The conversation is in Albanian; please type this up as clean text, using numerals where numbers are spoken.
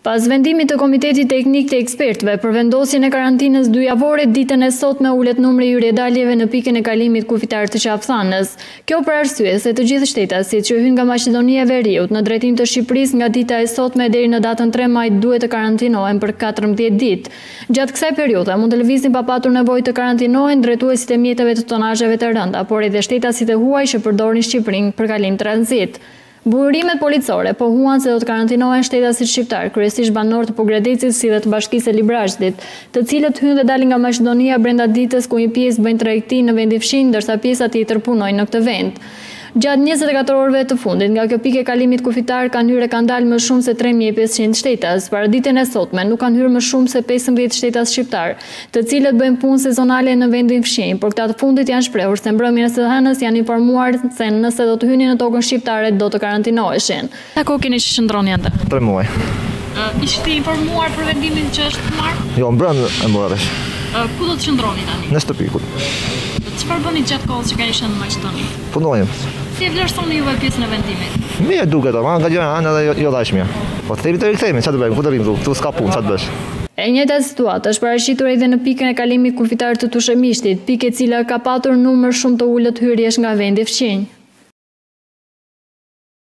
Pas vendimit të Komitetit Teknik të Ekspertëve për vendosjen e karantinës dyjavore ditën e sotme ulet numri i rjedaljeve në pikën e kalimit kufitare të Qafë-Thanës. Kjo për arsye se të gjithë shtetasit që hyn nga Maqedonia e Veriut në drejtim të Shqipërisë nga dita e sotme deri në datën 3 maj duhet të karantinohen për 14 ditë. Gjatë kësaj periudhe mund të lëviznin pa patur nevojë të karantinohen drejtuesit e mjeteve të tonazheve të rënda, por edhe shtetasit e huaj që përdorin Shqipërinë për kalim tranzit. Burrimet policore pohuan se do të karantinohen shtetasit shqiptar, kryesisht banorë të Pogradecit si dhe të Bashkisë e Librazhdit, të cilët hynë dhe dalin nga Maqedonia brenda ditës ku një pjesë bëjnë tregti në vendin fshinj, ndërsa pjesa tjetër punojnë në këtë vend. Gjatë 24 orëve të fundit nga kjo pikë e kalimit kufitar kanë hyrë e kanë dalë më shumë se 3500 shtetas. Para ditën e sotme nuk kanë hyrë më shumë se 15 shtetas shqiptar, të cilët bëjnë punë sezonale në vendin fshinj, por këta të fundit janë shprehur se mbrëmjen e së hënës janë informuar se nëse do të hynin në tokën shqiptare do të karantinoheshin. Sa kohë keni që qëndroni ande? 3 muaj. Ishte informuar për vendimin që është marrë? Jo, mbrëmë e morësh. Ku do të qëndroni tani? Në shtëpi. Çfarë bëni gjatë kohës që keni qenë në Maqedoni? Punojmë. Si e vlerësoni juve pjesën e vendimit? Mirë duket, ama nga gjëra anë edhe jo dashmia. Po themi të rikthehemi, çfarë do bëjmë? Ku do rrim këtu? Tu s'ka punë, çfarë bësh? E njëjta situatë është paraqitur edhe në pikën e kalimit kufitar të Tushemishtit, pikë e cila ka patur numër shumë të ulët hyrjesh nga vendi fqinj.